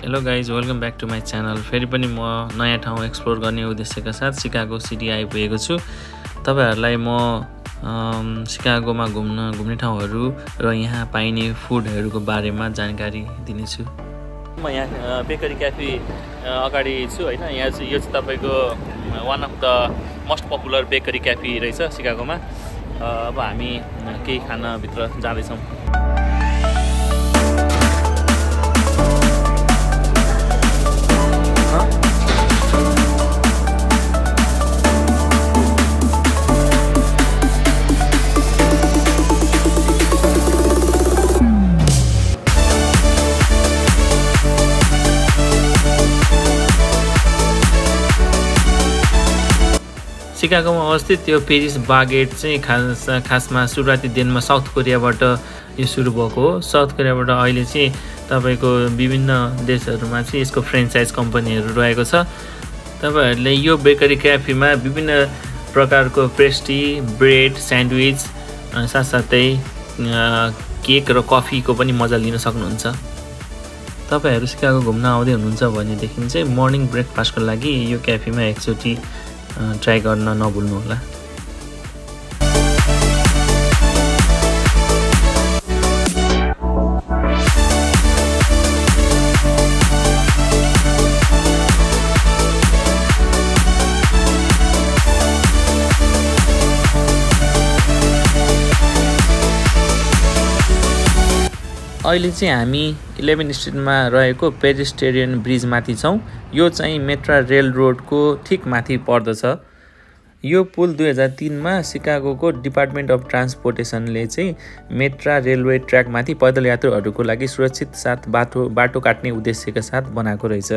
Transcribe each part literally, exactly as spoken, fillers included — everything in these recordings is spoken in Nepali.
Hello guys welcome back to my channel. फेरि पनि म नयाँ ठाउँ एक्सप्लोर गर्ने उद्देश्यका साथ सिकागो सिटी आइपुगेको छु। तपाईहरुलाई म सिकागोमा घुम्न घुम्ने ठाउँहरू र यहाँ पाइने फुडहरूको बारेमा जानकारी दिनेछु। म यहाँ बेकरी क्याफे अगाडि छु हैन। यहाँ चाहिँ यो चाहिँ तपाईको one of the most popular bakery cafe रहेछ सिकागोमा। अब हामी केही खान भित्र जाँदैछौँ। सिकागोमा अवस्थित यो पेरिस बागेट चाहिँ खास खासमा सुरुवाती दिनमा साउथ कोरियाबाट यो सुरु भएको हो। साउथ कोरियाबाट अहिले चाहिँ तपाईको विभिन्न देशहरूमा चाहिँ यसको फ्रेन्चाइज कम्पनीहरू रहेको छ। तपाईहरुले यो बेकरी क्याफेमा विभिन्न प्रकारको पेस्ट्री, ब्रेड, स्यान्डविच साथसाथै केक र कफीको पनि मजा लिन सक्नुहुन्छ। तपाईहरु सिकागो घुम्न आउँदै हुनुहुन्छ भनेदेखि चाहिँ मर्निङ ब्रेकफास्टको लागि यो क्याफेमा एकचोटी ट्राई गर्न नभुल्नु होला। अहिले चाहिँ हामी इलेभेन स्ट्रिटमा रहेको पेडेस्ट्रियन ब्रिज माथि छौं। यो चाहिँ मेट्रा रेल रोडको ठीक माथि पर्दछ। यो पुल दुई हजार तीन मा सिकागोको डिपार्टमेन्ट अफ ट्रान्सपोर्टेसनले चाहिँ मेट्रा रेलवे ट्र्याक माथि पैदल यात्रुहरूको लागि सुरक्षित साथ बाटो बाटो काट्ने उद्देश्यका साथ बनाएको रहेछ।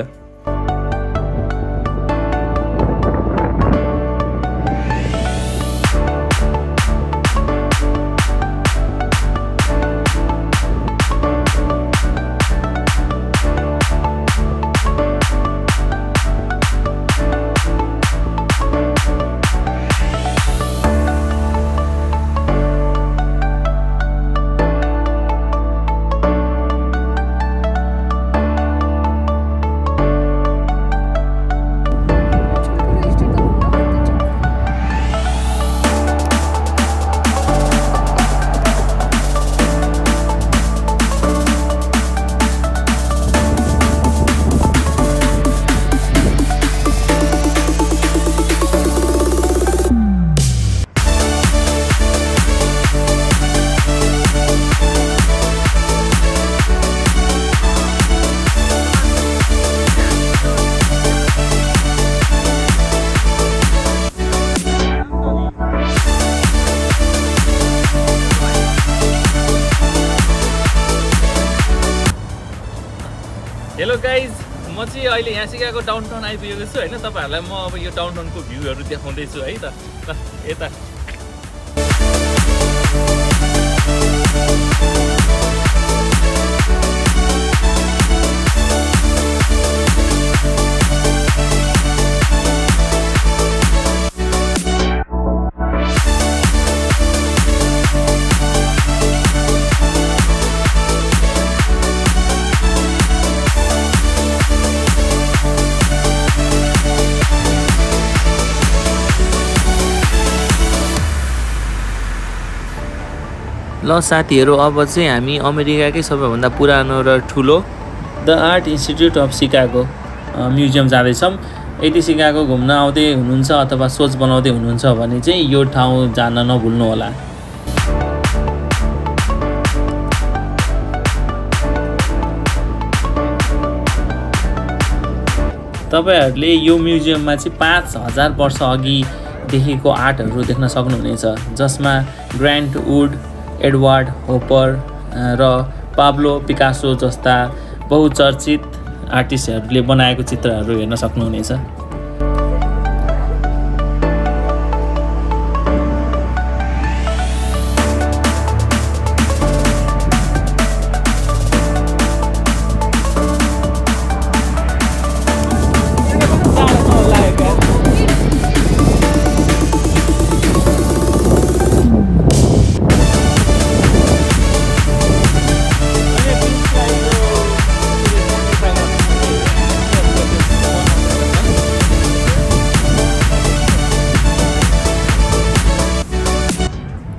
हेलो गाइज, म चाहिँ अहिले यहाँ सिकागो डाउनटाउन आइपुगेको छु हैन। तपाईहरुलाई म अब यो डाउनटाउनको भ्यूहरु देखाउँदै छु है त। ल यता ल साथीहरु, अब चाहिँ हामी अमेरिकाकै सबैभन्दा पुरानो र ठुलो the art institute of Chicago museum जाँदैछौँ। यदि सिकागो घुम्न आउँदै हुनुहुन्छ अथवा सोच बनाउँदै हुनुहुन्छ भने चाहिँ यो ठाउँ जान नभुल्नु होला। तपाईहरुले यो म्युजियममा चाहिँ पाँच हजार वर्ष अघिदेखिको आर्टहरू देख्न सक्नुहुनेछ, जसमा ग्रान्ट वुड, एडवर्ड होपर र पाब्लो पिकासो जस्ता बहुचर्चित आर्टिस्टहरूले बनाएको चित्रहरू हेर्न सक्नुहुनेछ।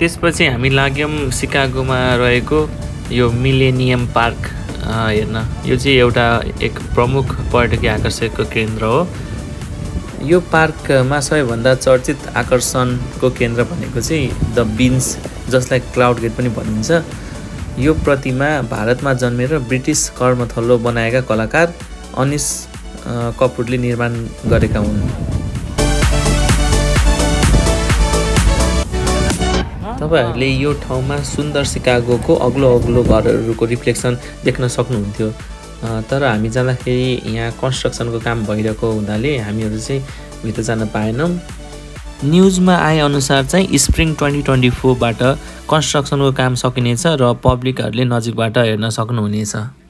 त्यसपछि हामी लाग्यौँ सिकागोमा रहेको यो मिलेनियम पार्क हेर्न। यो चाहिँ एउटा एक प्रमुख पर्यटकीय आकर्षणको केन्द्र हो। यो पार्कमा सबैभन्दा चर्चित आकर्षणको केन्द्र भनेको चाहिँ द बिन्स, जसलाई क्लाउड गेट पनि भनिन्छ। यो प्रतिमा भारतमा जन्मेर ब्रिटिस कर्मथलो बनाएका कलाकार अनिश कपुरले निर्माण गरेका हुन्। तपाईहरूले यो ठाउँमा सुन्दर सिकागोको अग्लो अग्लो घरहरूको रिफ्लेक्सन देख्न सक्नुहुन्थ्यो, तर हामी जाँदाखेरि यहाँ कन्स्ट्रक्सनको काम भइरहेको हुनाले हामीहरू चाहिँ भित्र जान पाएनौँ। न्युजमा आएअनुसार चाहिँ स्प्रिङ ट्वेन्टी ट्वेन्टी फोरबाट कन्स्ट्रक्सनको काम सकिनेछ र पब्लिकहरूले नजिकबाट हेर्न सक्नुहुनेछ।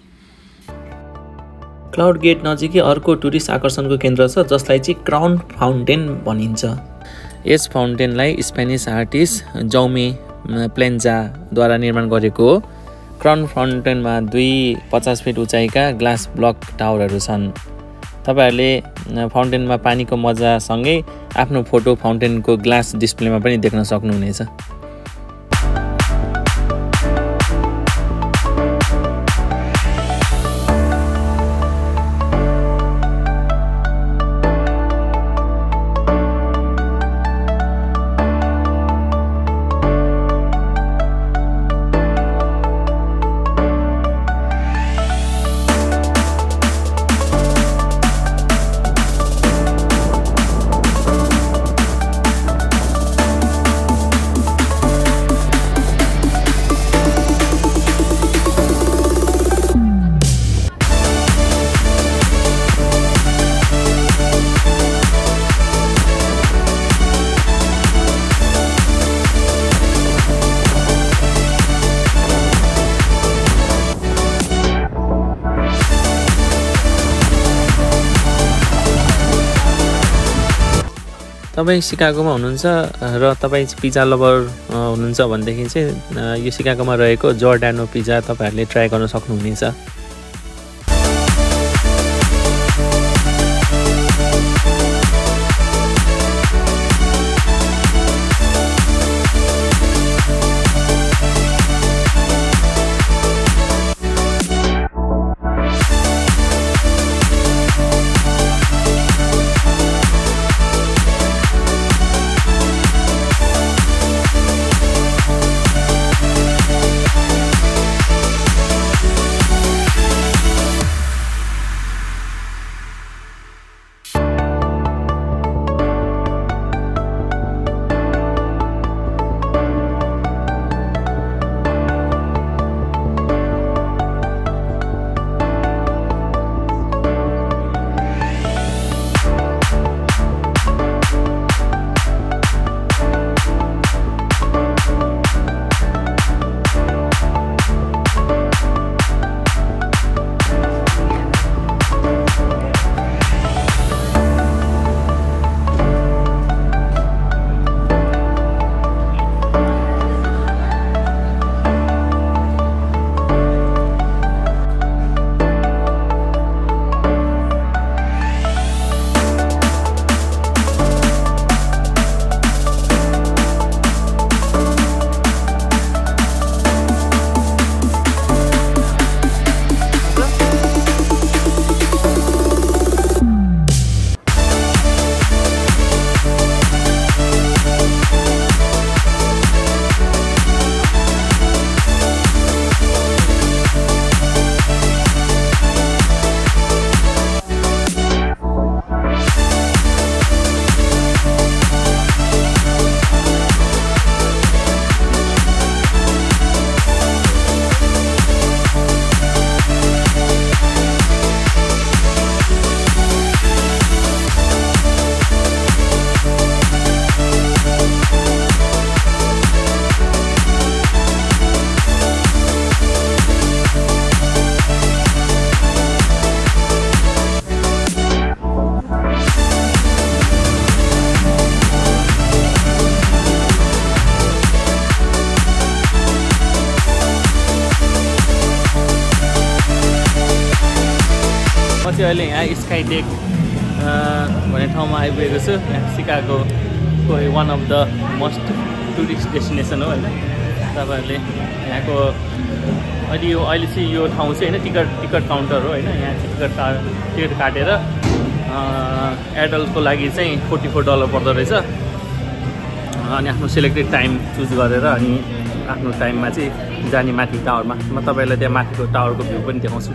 क्लाउड गेट नजिकै अर्को टुरिस्ट आकर्षणको केन्द्र छ, जसलाई चाहिँ क्राउन फाउन्टेन भनिन्छ। यस फाउन्टेनलाई स्पेनिस आर्टिस्ट जौमे प्लेन्जाद्वारा निर्माण गरेको हो। क्राउन फाउन्टेनमा दुई पचास फिट उचाइका ग्लास ब्लक टावरहरू छन्। तपाईँहरूले फाउन्टेनमा पानीको मजासँगै आफ्नो फोटो फाउन्टेनको ग्लास डिस्प्लेमा पनि देख्न सक्नुहुनेछ। तपाईँ सिकागोमा हुनुहुन्छ र तपाईँ पिज्जा लभर हुनुहुन्छ भनेदेखि चाहिँ यो सिकागोमा रहेको जर्डानो पिज्जा तपाईँहरूले ट्राई गर्न सक्नुहुनेछ। चाहिँ अहिले यहाँ स्काई डेक भन्ने ठाउँमा आइपुगेको छु। यहाँ सिकागोको one of the most tourist destination हो होइन। तपाईँहरूले यहाँको अहिले यो अहिले चाहिँ यो ठाउँ चाहिँ होइन टिकट टिकट काउन्टर हो होइन। यहाँ चाहिँ टिकट का टिकट काटेर एडल्टको लागि चाहिँ फोर्टी फोर डलर पर्दो रहेछ। अनि आफ्नो सेलेक्टेड टाइम चुज गरेर अनि आफ्नो टाइममा चाहिँ जाने माथि टावरमा। म तपाईँलाई त्यहाँ माथिको टावरको भ्यू पनि देखाउँछु।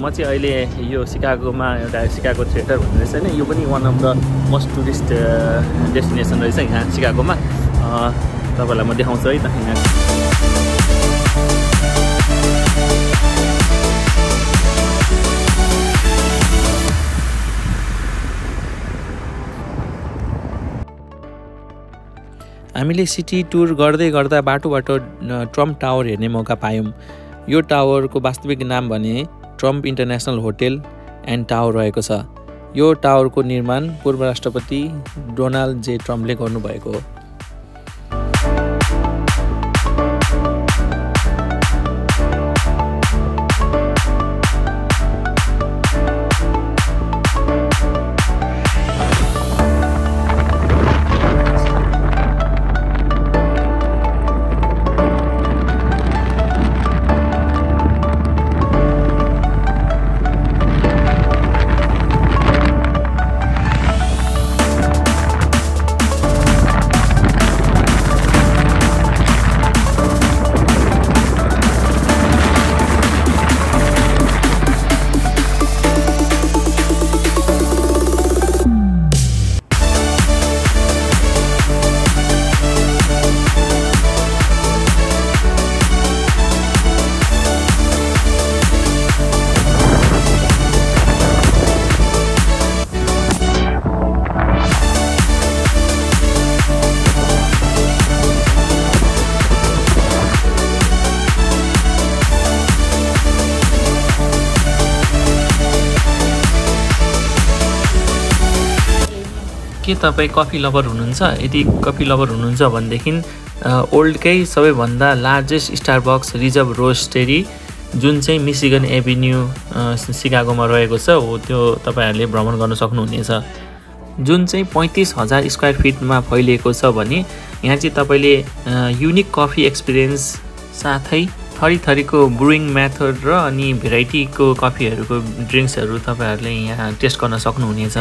म चाहिँ अहिले यो सिकागोमा एउटा सिकागो थिएटर भन्ने रहेछ होइन, यो पनि one of the most tourist destination रहेछ यहाँ सिकागोमा। तपाईँहरूलाई म देखाउँछु है त यहाँ। हामीले सिटी टुर गर्दै गर्दा बाटो बाटो ट्रम्प टावर हेर्ने मौका पायौँ। यो टावरको वास्तविक नाम भने Trump International Hotel and Tower रहेको छ। यो टावरको निर्माण पूर्व राष्ट्रपति डोनाल्ड जे ट्रम्पले गर्नुभएको हो। के तपाईँ कफी लभर हुनुहुन्छ? यदि कफी लभर हुनुहुन्छ भनेदेखि ओल्डकै सबैभन्दा लार्जेस्ट स्टारबक्स रिजर्भ रोस्टेरी जुन चाहिँ मिशिगन एभिन्यू सिकागोमा रहेको छ हो त्यो तपाईँहरूले भ्रमण गर्न सक्नुहुनेछ। जुन चाहिँ पैँतिस हजार स्क्वायर फिटमा फैलिएको छ भने यहाँ चाहिँ तपाईँले युनिक कफी एक्सपिरियन्स साथै थरी थरीको ब्रुइङ मेथड र अनि भेराइटीको कफीहरूको ड्रिङ्क्सहरू तपाईँहरूले यहाँ टेस्ट गर्न सक्नुहुनेछ।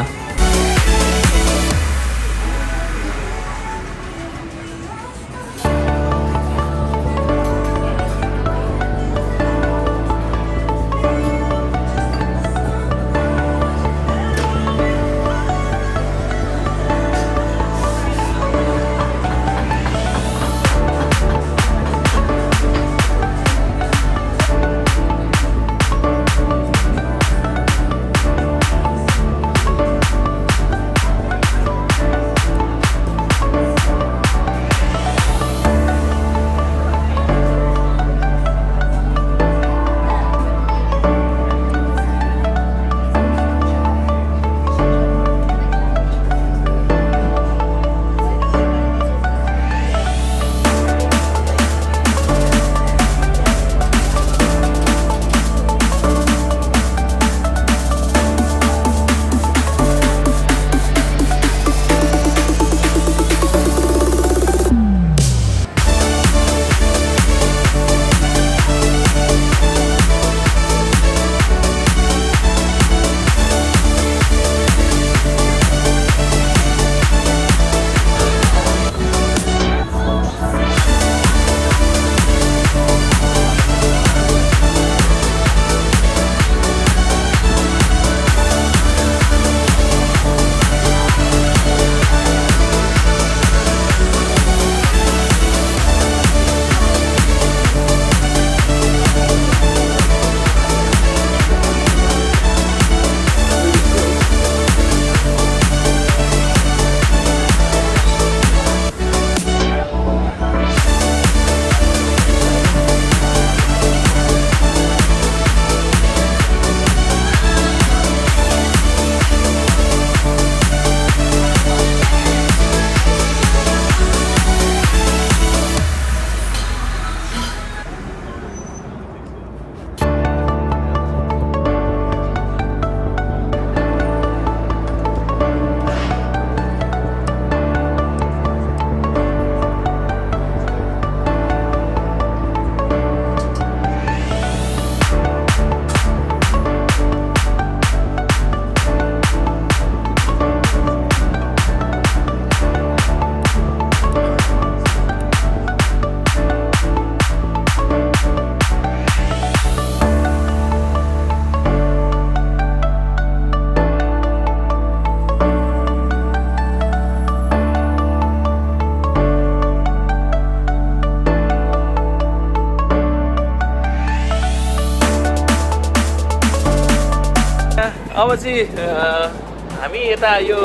अब चाहिँ हामी यता यो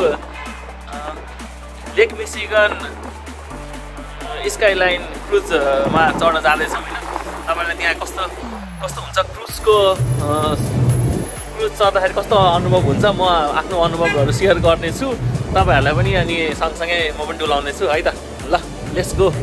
लेक मिशिगन स्काइलाइन क्रुजमा चढ्न जाँदैछौँ होइन। तपाईँलाई त्यहाँ कस्तो कस्तो हुन्छ क्रुजको क्रुज चढ्दाखेरि कस्तो अनुभव हुन्छ म आफ्नो अनुभवहरू सेयर गर्नेछु तपाईँहरूलाई पनि, अनि सँगसँगै म पनि डुलाउनेछु है त। ल लेट्स गो।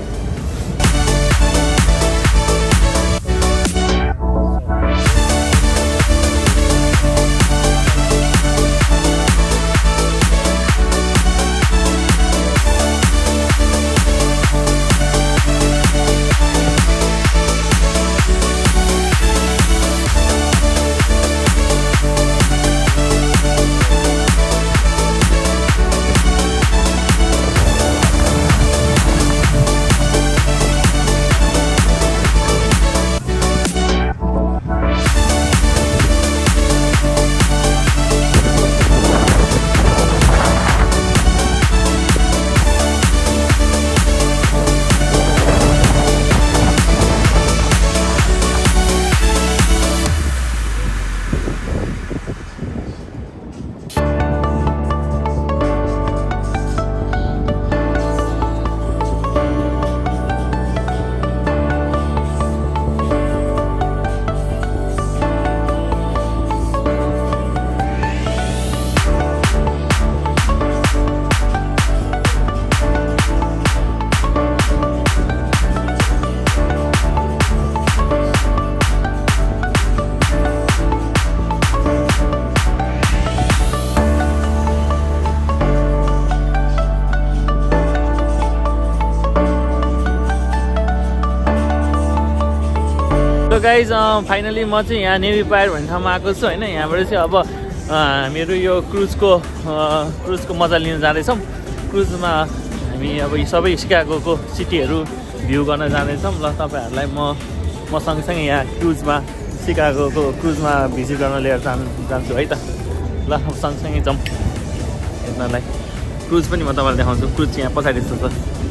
गाइज फाइनली म चाहिँ यहाँ नेभी पायर भन्ने ठाउँमा आएको छु होइन। यहाँबाट चाहिँ अब हामीहरू यो क्रुजको क्रुजको मजा लिन जाँदैछौँ। क्रुजमा हामी अब यी सबै सिकागोको सिटीहरू भ्यू गर्न जाँदैछौँ। ल तपाईँहरूलाई म म सँगसँगै यहाँ क्रुजमा सिकागोको क्रुजमा भिजिट गर्न लिएर जानु जान्छु है त। ल अब सँगसँगै जाउँ हेर्नलाई। क्रुज पनि म तपाईँलाई देखाउँछु। क्रुज यहाँ पछाडि जस्तो छ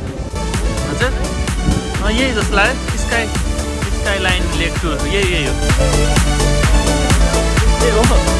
हजुर, यही जस्तो लाग्यो स्काई स्काइलाइन लेक टुर, यही यही हो यही हो।